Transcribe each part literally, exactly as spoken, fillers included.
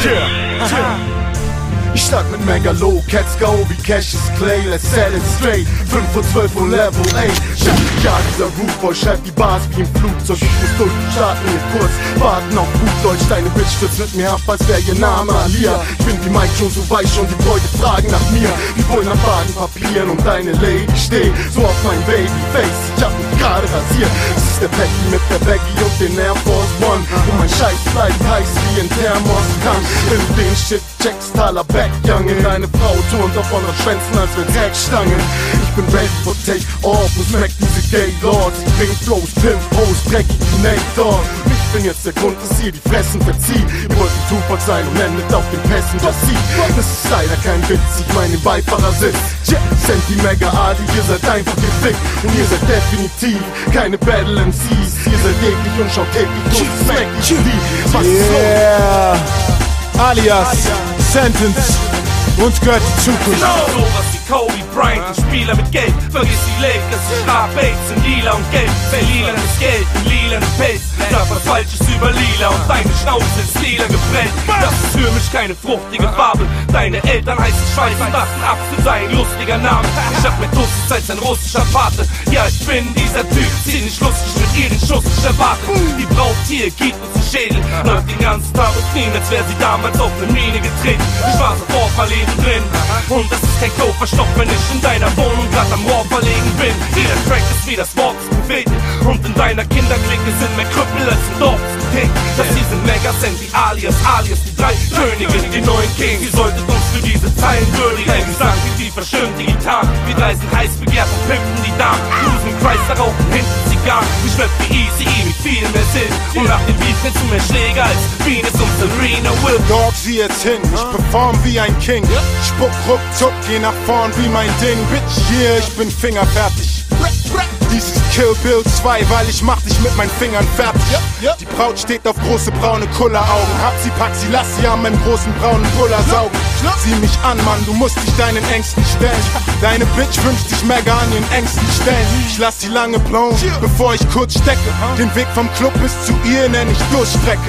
Yeah, yeah. Ich schlag mit Megalo, Cats go wie Cassius Clay, let's set it straight. fünf vor zwölf und Level acht. Ja, dieser Rootboy schreibt die Bars wie im Flugzeug. Ich muss durch die Staaten hier kurz warten auf gut Deutsch. Deine Bitch stürzt mit mir ab, als wär ihr Name Alia. Ich bin wie Mike Jones, so weiß schon, die Leute fragen nach mir. Die wollen nach Wagenpapieren und deine Lady steht so auf mein Babyface. Ich hab mich gerade rasiert. Es ist der Packy mit der Baggy und den Air Force One. Und mein Scheiß bleibt heiß wie ein Thermos-Tank. Wenn du den Shit checkst, Taler back, Young. Deine Frau turnt auf eurer Schwänzen, als wär's Heckstangen. Ich bin ready for take off und smack diese Gay Lords. Ich bring Flows, Pimp, Post, dreckig wie Nate Dogg. Ich bin jetzt der Grund, dass ihr die Fressen verzieht. Ihr wollt ein Tupac sein und endet auf dem Passenger Seat. Das ist leider kein Witz, ich mein den Beifahrersitz. Yeah, Senti Mega Adi, ihr seid einfach gefickt. Und ihr seid definitiv keine Battle M Cs. Ihr seid eklig und schaut täglich und smack die Lied. Was ist Yeah, alias Sentence, uns gehört die Zukunft. Genau sowas wie Kobe Bryant, ein Spieler mit Geld. Vergiss die Lakers, die Strafbaits in lila und gelb. Sein lilanes Geld in lilanen Pelz. Sag was Falsches über lila und deine Schnauze ist lila geprellt. Das ist für mich keine fruchtige Farbe. Deine Eltern heißen Scheiß und dachten Apfel sei ein lustiger Name. Ich hab mehr Tussis als ein russischer Pate. Ja, ich bin dieser Typ, ziemlich lustig mit ihr den Schuss, ich erwarte. Die braucht hier, gibt uns einen Schädel. Läuft den ganzen Tag und knien, als wäre sie damals auf eine Mine getreten. Ich war sofort mal eben drin. Und das ist kein Klo verstopft, wenn ich in deiner Wohnung grad am Rohr verlegen bin. Jeder Track ist wie das Wort des Propheten. Und in deiner Kinderklicke sind mehr Krüppel als ein Dorf zu King. Das hier sind Mega-Senti alias, alias die drei Könige, die neuen Kings. Ihr solltet uns für diese Zeilen würdigen. Ein Gesang wie die verstimmt die Gitarren. Wir drei sind heiß begehrt und pimpen die Damen. Cruisen Chrysler rauchen hinten Zigarren. Ich schlepp wie Easy E mit viel mehr Sinn. Und nach dem Beat nennst du mehr Schläge als Venus und Serena Will. Dog, sieh jetzt hin, ich perform wie ein King. Spuck, ruckzuck, geh nach vorn wie mein Ding. Bitch, yeah, ich bin fingerfertig. Dies ist Kill Bill zwei, weil ich mach dich mit meinen Fingern fertig. Die Braut steht auf große braune Kulleraugen. Hab sie, pack sie, lass sie an meinem großen braunen Buller saugen. Sieh mich an, Mann, du musst dich deinen Ängsten stellen. Deine Bitch wünscht sich Mega an ihren Ängsten stellen. Ich lass sie lange blown, bevor ich kurz stecke. Den Weg vom Club bis zu ihr nenn ich Durchstrecke.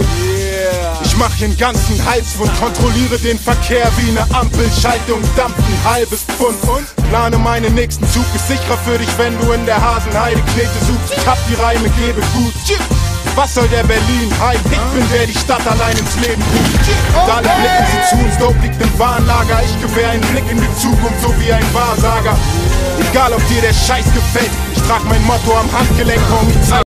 Ich mach den ganzen Hals und kontrolliere den Verkehr wie eine Ampelschaltung, dampf ein halbes Pfund und plane meinen nächsten Zug, ist sicherer für dich, wenn du in der Hasenheide Knete suchst. Ich hab die Reime, gebe gut. Was soll der Berlin-Hype? Ich bin der die Stadt allein ins Leben ruft. Und alle blicken sie zu uns, Dope liegt im Warenlager. Ich gewähr einen Blick in die Zukunft, so wie ein Wahrsager. Egal ob dir der Scheiß gefällt, ich trag mein Motto am Handgelenk, Homie.